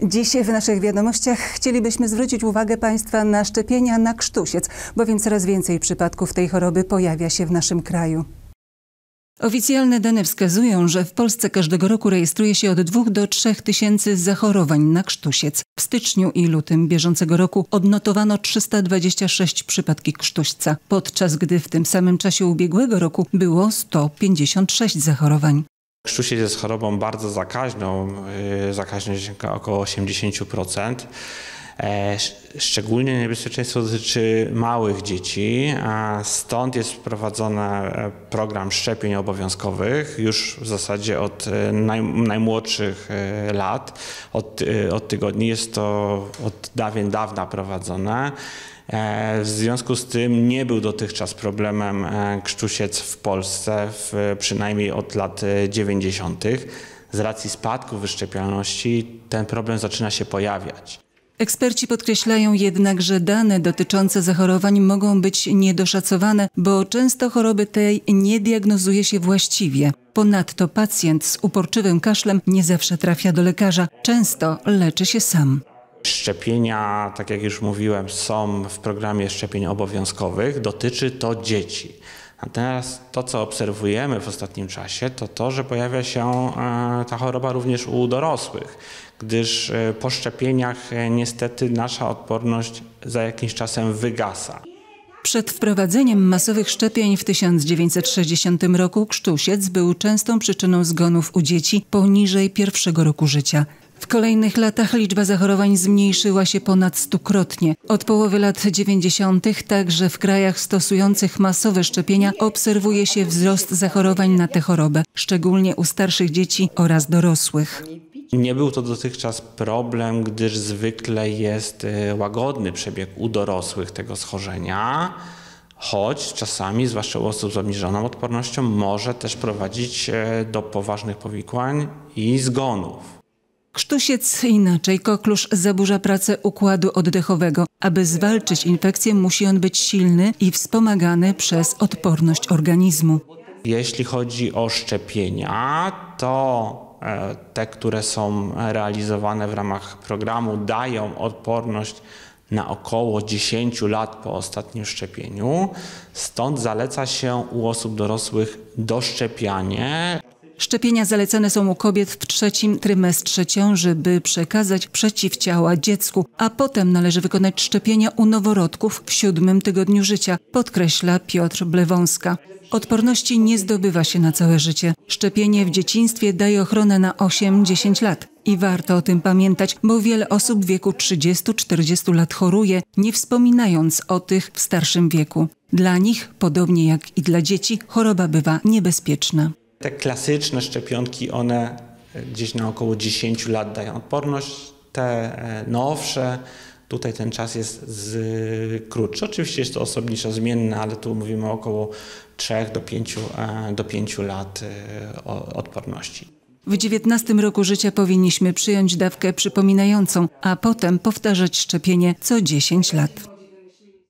Dziś w naszych wiadomościach chcielibyśmy zwrócić uwagę Państwa na szczepienia na krztusiec, bowiem coraz więcej przypadków tej choroby pojawia się w naszym kraju. Oficjalne dane wskazują, że w Polsce każdego roku rejestruje się od 2 do 3 tysięcy zachorowań na krztusiec. W styczniu i lutym bieżącego roku odnotowano 326 przypadki krztuśca, podczas gdy w tym samym czasie ubiegłego roku było 156 zachorowań. Krztusiec jest chorobą bardzo zakaźną, zakaźność około 80%. Szczególnie niebezpieczeństwo dotyczy małych dzieci, stąd jest wprowadzony program szczepień obowiązkowych już w zasadzie od najmłodszych lat, od tygodni. Jest to od dawien dawna prowadzone. W związku z tym nie był dotychczas problemem krztusiec w Polsce, przynajmniej od lat 90. Z racji spadku wyszczepialności ten problem zaczyna się pojawiać. Eksperci podkreślają jednak, że dane dotyczące zachorowań mogą być niedoszacowane, bo często choroby tej nie diagnozuje się właściwie. Ponadto pacjent z uporczywym kaszlem nie zawsze trafia do lekarza, często leczy się sam. Szczepienia, tak jak już mówiłem, są w programie szczepień obowiązkowych. Dotyczy to dzieci. Natomiast to, co obserwujemy w ostatnim czasie, to to, że pojawia się ta choroba również u dorosłych, gdyż po szczepieniach niestety nasza odporność za jakimś czasem wygasa. Przed wprowadzeniem masowych szczepień w 1960 roku krztusiec był częstą przyczyną zgonów u dzieci poniżej 1. roku życia. W kolejnych latach liczba zachorowań zmniejszyła się ponad 100-krotnie. Od połowy lat 90. także w krajach stosujących masowe szczepienia obserwuje się wzrost zachorowań na tę chorobę, szczególnie u starszych dzieci oraz dorosłych. Nie był to dotychczas problem, gdyż zwykle jest łagodny przebieg u dorosłych tego schorzenia, choć czasami, zwłaszcza u osób z obniżoną odpornością, może też prowadzić do poważnych powikłań i zgonów. Krztusiec, inaczej koklusz, zaburza pracę układu oddechowego. Aby zwalczyć infekcję, musi on być silny i wspomagany przez odporność organizmu. Jeśli chodzi o szczepienia, to te, które są realizowane w ramach programu, dają odporność na około 10 lat po ostatnim szczepieniu. Stąd zaleca się u osób dorosłych doszczepianie. Szczepienia zalecane są u kobiet w 3. trymestrze ciąży, by przekazać przeciwciała dziecku, a potem należy wykonać szczepienia u noworodków w 7. tygodniu życia, podkreśla Piotr Blewąska. Odporności nie zdobywa się na całe życie. Szczepienie w dzieciństwie daje ochronę na 8-10 lat. I warto o tym pamiętać, bo wiele osób w wieku 30-40 lat choruje, nie wspominając o tych w starszym wieku. Dla nich, podobnie jak i dla dzieci, choroba bywa niebezpieczna. Te klasyczne szczepionki, one gdzieś na około 10 lat dają odporność. Te nowsze, tutaj ten czas jest krótszy. Oczywiście jest to osobniczo zmienne, ale tu mówimy o około 3 do 5 lat odporności. W 19 roku życia powinniśmy przyjąć dawkę przypominającą, a potem powtarzać szczepienie co 10 lat.